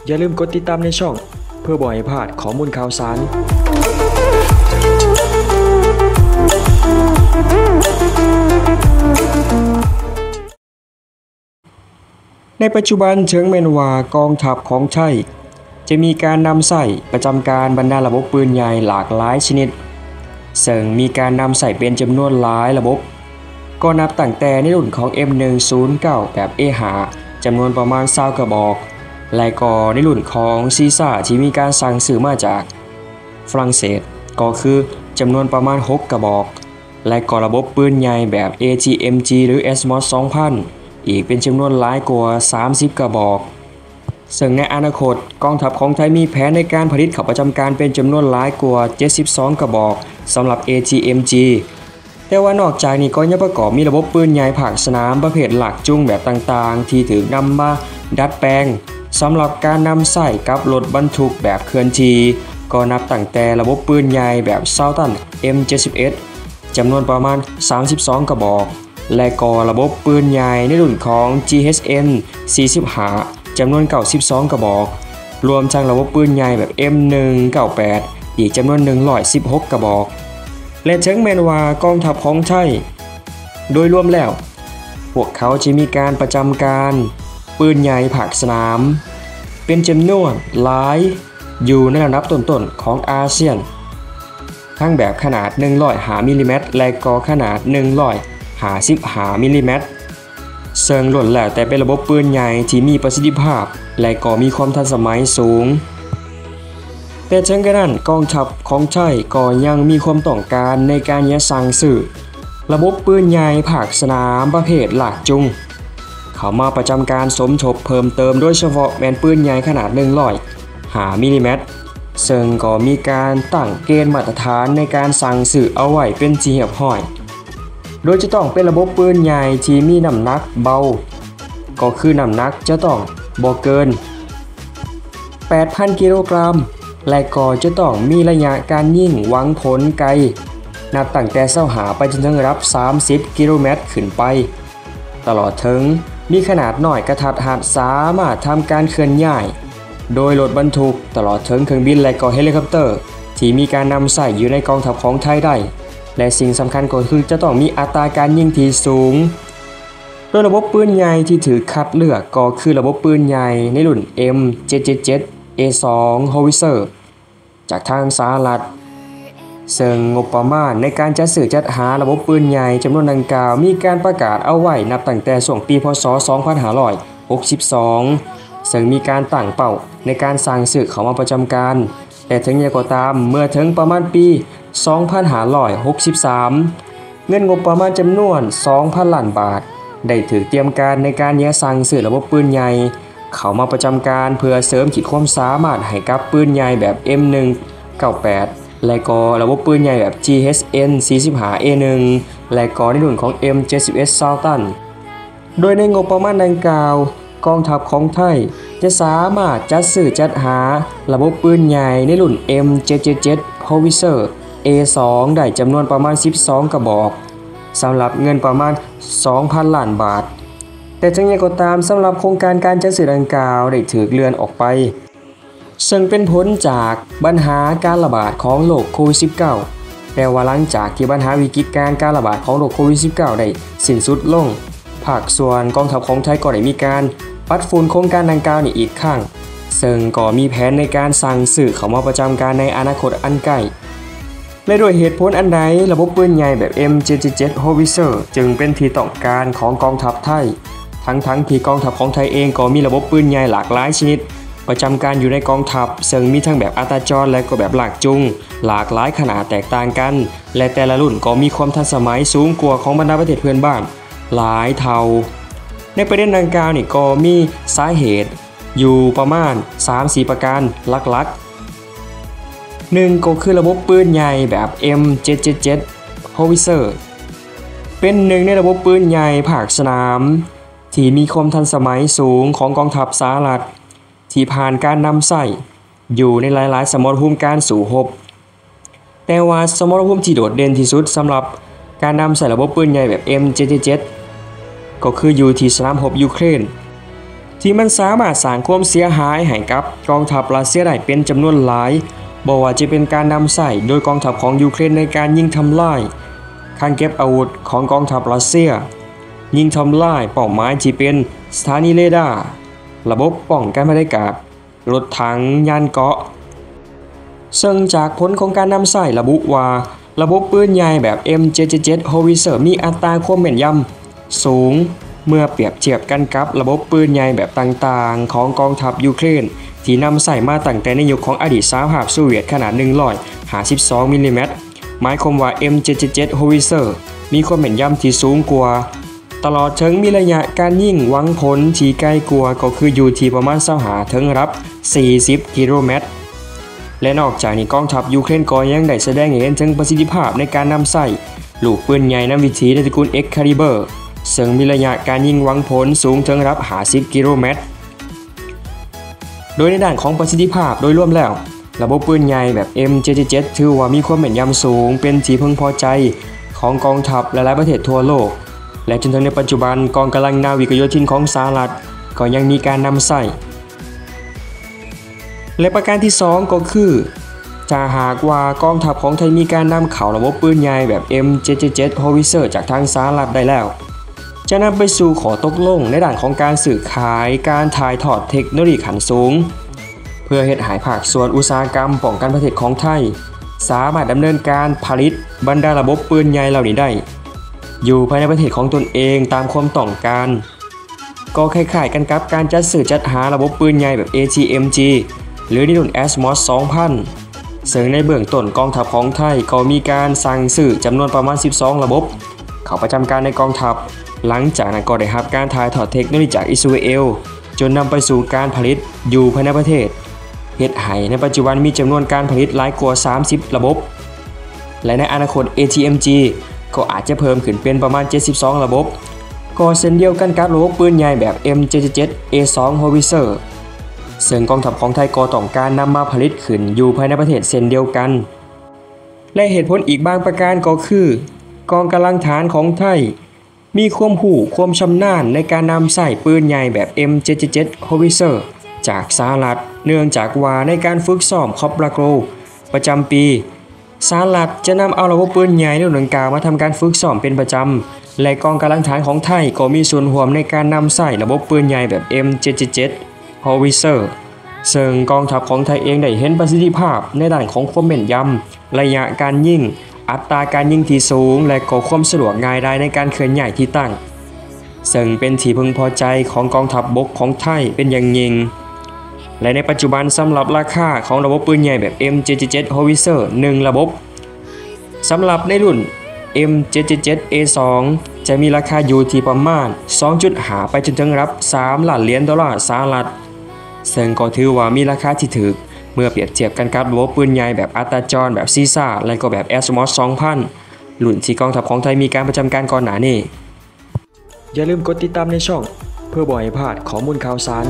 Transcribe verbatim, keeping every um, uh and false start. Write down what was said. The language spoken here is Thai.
อย่าลืมกดติดตามในช่องเพื่อบ่ให้พลาดข้อมูลข่าวสารในปัจจุบันเชิงแม่นว่ากองทัพของไทยจะมีการนำใส่ประจำการบรรดาระบบปืนใหญ่หลากหลายชนิดซึ่งมีการนำใส่เป็นจำนวนหลายระบบก็นับตั้งแต่ในรุ่นของ เอ็ม หนึ่งศูนย์เก้า แบบ เอ ห้า จำนวนประมาณยี่สิบกระบอกและก็ในรุ่นของซีซ่าที่มีการสั่งซื้อมาจากฝรั่งเศสก็คือจำนวนประมาณหกกระบอกและก็ระบบปืนใหญ่แบบ เอ จี เอ็ม จี หรือ เอส มอส สองพัน อีกเป็นจำนวนหลายกว่าสามสิบกระบอกซึ่งในอนาคตกองทัพของไทยมีแผนในการผลิตเข้าประจำการเป็นจำนวนหลายกว่าเจ็ดสิบสองกระบอกสำหรับ เอ จี เอ็ม จี แต่ว่านอกจากนี้ก็ยังประกอบมีระบบปืนใหญ่ภาคสนามประเภทหลักจุ้งแบบต่างๆที่ถูกนำมาดัดแปลงสำหรับการนำใส่กับรถบรรทุกแบบเคลื่อนที่ก็นับตั้งแต่ระบบปืนใหญ่แบบ Sultan เอ็ม เจ็ดสิบเอ็ด จำนวนประมาณสามสิบสองกระบอกและก็ระบบปืนใหญ่ในรุ่นของ จี เอช เอ็น สี่สิบห้า จำนวนเก้าสิบสองกระบอกรวมทั้งระบบปืนใหญ่แบบ เอ็ม หนึ่งเก้าแปด อีกจำนวนหนึ่งร้อยสิบหกกระบอกและถึงแม้ว่ากองทัพของไทยโดยรวมแล้วพวกเขาจะมีการประจำการปืนใหญ่ภาคสนามเป็นจำนวนหลายอยู่ในระดับต้นๆของอาเซียนทั้งแบบขนาดหนึ่งร้อยห้ามิลลิเมตรและก็ขนาดหนึ่งร้อยห้าสิบห้ามิลลิเมตรซึ่งล้วนแล้วแต่เป็นระบบปืนใหญ่ที่มีประสิทธิภาพและก็มีความทันสมัยสูงแต่ถึงกระนั้นกองทัพของไทยก็ยังมีความต้องการในการยัดสั่งซื้อระบบปืนใหญ่ภาคสนามประเภทหลากจุงเข้ามาประจำการสมทบเพิ่มเติมโดยเฉพาะแมนปืนใหญ่ขนาดหนึ่งร้อยห้ามิลลิเมตรซึ่งก็มีการตั้งเกณฑ์มาตรฐานในการสั่งซื้อเอาไว้เป็นที่เรียบร้อยโดยจะต้องเป็นระบบปืนใหญ่ที่มีน้ำหนักเบาก็คือน้ำหนักจะต้องบ่เกิน แปดพัน กิโลกรัมและก็จะต้องมีระยะการยิงหวังผลไกลนับตั้งแต่เส้าหาไปจนถึงระดับสามสิบกิโลเมตรขึ้นไปตลอดถึงมีขนาดน้อยกระทัดรัดสามารถทำการเคลื่อนย้ายโดยรถบรรทุกตลอดถึงเครื่องบินและก็เฮลิคอปเตอร์ที่มีการนำใส่อยู่ในกองทัพของไทยได้และสิ่งสำคัญก็คือจะต้องมีอัตราการยิงที่สูงโดยระบบปืนใหญ่ที่ถือคัดเลือกก็คือระบบปืนใหญ่ในรุ่น เอ็ม เจ็ดเจ็ดเจ็ด เอ สอง Howitzer จากทางสหรัฐซึ่งงบประมาณในการจัดซื้อจัดหาระบบปืนใหญ่จำนวนดังกล่าวมีการประกาศเอาไว้นับตั้งแต่ช่วงปีพ.ศ. สองพันห้าร้อยหกสิบสองซึ่งมีการตั้งเป้าในการสั่งซื้อเข้ามาประจำการแต่ถึงอย่างไรก็ตามเมื่อถึงประมาณปีสองพันห้าร้อยหกสิบสามเงินงบประมาณจำนวน สองพัน ล้านบาทได้ถูกเตรียมการในการยัดสั่งซื้อระบบปืนใหญ่เข้ามาประจำการเพื่อเสริมขีดความสามารถให้กับปืนใหญ่แบบ เอ็ม หนึ่งเก้าแปด และก็ระบบปืนใหญ่แบบ จี เอช เอ็น สี่สิบห้า เอ หนึ่ง และก็ในรุ่นของ เอ็ม เจ็ดสิบเอ็ด Sultan โดยในงบประมาณดังกล่าวกองทัพของไทยจะสามารถจัดซื้อจัดหาระบบปืนใหญ่ในรุ่น เอ็ม เจ็ดเจ็ดเจ็ด Howitzer เอ สอง ได้จำนวนประมาณสิบสองกระบอกสำหรับเงินประมาณ สองพัน ล้านบาทแต่ทั้งนี้ก็ตามสำหรับโครงการการจัดซื้อดังกล่าวได้ถูกเลื่อนออกไปซึ่งเป็นผลจากปัญหาการระบาดของโรคโควิด สิบเก้า แต่ว่าหลังจากที่ปัญหาวิกฤตการการระบาดของโรคโควิด สิบเก้า ได้สิ้นสุดลงภาคส่วนกองทัพของไทยก็ได้มีการปัดฝุ่นโครงการดังกล่าวนี้อีกครั้งซึ่งก็มีแผนในการสั่งซื้อเข้ามาประจำการในอนาคตอันใกล้และด้วยเหตุผลอันใดระบบปืนใหญ่แบบ เอ็ม เจ็ดเจ็ดเจ็ด Howitzer จึงเป็นที่ต้องการของกองทัพไทยทั้งๆ ท, ที่กองทัพของไทยเองก็มีระบบปืนใหญ่หลากหลายชนิดประจำการอยู่ในกองทัพซึ่งมีทั้งแบบอัตราจรและก็แบบหลากจุงหลากหลายขนาดแตกต่างกันและแต่ละรุ่นก็มีความทันสมัยสูงกว่าของบรรดาประเทศเพื่อนบ้านหลายเท่าในประเด็นดังกล่าวนี่ก็มีสาเหตุอยู่ประมาณ สามถึงสี่ ประการหลักๆหนึ่งก็คือระบบปืนใหญ่แบบ เอ็ม เจ็ดเจ็ดเจ็ด Howitzer เป็นหนึ่งในระบบปืนใหญ่ภาคสนามที่มีความทันสมัยสูงของกองทัพสหรัฐที่ผ่านการนำใส่อยู่ในหลายๆสมรภูมิการสู้รบแต่ว่าสมรภูมิที่โดดเด่นที่สุดสำหรับการนำใส่ระบบปืนใหญ่แบบ เอ็ม เจ็ดเจ็ดเจ็ด ก็คืออยู่ที่สนามรบยูเครนที่ที่มันสามารถสร้างความเสียหายให้กับกองทัพรัสเซียได้เป็นจำนวนหลายบ่ว่าจะเป็นการนำใส่โดยกองทัพของยูเครนในการยิงทำลายคลังเก็บอาวุธของกองทัพรัสเซียยิงทำลายเป้าหมายที่เป็นสถานีเรดาร์ระบบป้องกันภัยอากาศรถถังยานเกราะซึ่งจากผลของการนำใส่ระบุว่าระบบปืนใหญ่แบบ เอ็ม เจ็ด เจ็ด เจ็ด Howitzer มีอัตราความแม่นยำสูงเมื่อเปรียบเทียบกันกับระบบปืนใหญ่แบบต่างๆของกองทัพยูเครนที่นำใส่มาตั้งแต่ในยุคของอดีตสหภาพโซเวียตขนาดหนึ่งร้อยห้าสิบสองมิลลิเมตรหมายความว่า เอ็ม เจ็ด เจ็ด เจ็ด Howitzer มีความแม่นยำที่สูงกว่าตลอดถึงมีระยะการยิงหวังผลที่ใกล้กว่าก็คืออยู่ที่ประมาณยี่สิบห้าถึงรับสี่สิบกิโลเมตรและนอกจากนี้กองทัพยูเครนก็ยังได้แสดงให้เห็นถึงประสิทธิภาพในการนำใส่ลูกปืนใหญ่นำวิถีในตระกูล Excalibur ซึ่งมีระยะการยิงหวังผลสูงถึงรับห้าสิบกิโลเมตรโดยในด้านของประสิทธิภาพโดยรวมแล้วระบบปืนใหญ่แบบ เอ็ม เจ็ด เจ็ด เจ็ด ถือว่ามีความแม่นยำสูงเป็นที่พึงพอใจของกองทัพหลายๆประเทศทั่วโลกและจนถึงในปัจจุบันกองกำลังนาวิกโยธินของสหรัฐก็ยังมีการนำใส่และประการที่สองก็คือถ้าหากว่ากองทัพของไทยมีการนำเข้าระบบปืนใหญ่แบบ เอ็ม เจ็ด เจ็ด เจ็ด Howitzer จากทางสหรัฐได้แล้วจะนำไปสู่ขอตกลงในด้านของการสื่อขายการถ่ายทอดเทคโนโลยีขั้นสูงเพื่อเฮ็ดให้ภาคส่วนอุตสาหกรรมป้องกันประเทศของไทยสามารถดำเนินการผลิตบรรดาระบบปืนใหญ่เหล่านี้ได้อยู่ภายในประเทศของตนเองตามความต้องการก็คล้ายๆกันกับการจัดซื้อจัดหาระบบปืนใหญ่แบบ เอ ที เอ็ม จี หรือในรุ่น เอส เอ็ม โอ เอส สองพัน ซึ่งในเบื้องต้นกองทัพของไทยก็มีการสั่งซื้อจำนวนประมาณสิบสองระบบเข้าประจำการในกองทัพหลังจากนั้นก็ได้รับการถ่ายทอดเทคโนโลยีจากอิสราเอลจนนำไปสู่การผลิตอยู่ภายในประเทศเฮ็ดให้ในปัจจุบันมีจำนวนการผลิตหลายกว่าสามสิบระบบและในอนาคต เอ ที เอ็ม จี ก็อาจจะเพิ่มขึ้นเป็นประมาณเจ็ดสิบสองระบบก็เช่นเดียวกันกับระบบปืนใหญ่แบบ เอ็ม เจ็ด เจ็ด เจ็ด เอ ทู Howitzer ซึ่งกองทัพของไทยก็ต้องการนำมาผลิตขึ้นอยู่ภายในประเทศเช่นเดียวกันและเหตุผลอีกบางประการก็คือกองกำลังฐานของไทยมีความรู้ความชำนาญในการนำใส่ปืนใหญ่แบบ เอ็ม เจ็ด เจ็ด เจ็ด Howitzer จากสหรัฐเนื่องจากว่าในการฝึกซ้อมคอปราโกประจำปีสหรัฐจะนำเอาระบบปืนใหญ่รุ่นดังกล่าวมาทำการฝึกซ้อมเป็นประจำและกองกำลังฐานของไทยก็มีส่วนร่วมในการนำใส่ระบบปืนใหญ่แบบ เอ็ม เจ็ด เจ็ด เจ็ด Howitzer ซึ่งกองทัพของไทยเองได้เห็นประสิทธิภาพในด้านของความแม่นยำระยะการยิงอัตราการยิงที่สูงและก็ความสะดวกง่ายดายในการเคลื่อนย้ายที่ตั้งซึ่งเป็นที่พึงพอใจของกองทัพบกของไทยเป็นอย่างยิ่งและในปัจจุบันสำหรับราคาของระบบปืนใหญ่แบบ เอ็ม เจ็ด เจ็ด เจ็ด Howitzer หนึ่งระบบสำหรับในรุ่น เอ็ม เจ็ด เจ็ด เจ็ด เอ ทู จะมีราคาอยู่ที่ประมาณ สองจุดห้า ไปจนถึงรับสามล้านเหรียญดอลลาร์สหรัฐซึ่งก็ถือว่ามีราคาที่ถูกเมื่อเปรียบเทียบกันกับระบบปืนใหญ่แบบอัตราจรแบบซีซ่าและก็แบบ เอส เอ็ม โอ เอส สองพัน รุ่นที่กองทัพของไทยมีการประจำการก่อนหน้านี้อย่าลืมกดติดตามในช่องเพื่อบ่ให้พลาดข้อมูลข่าวสาร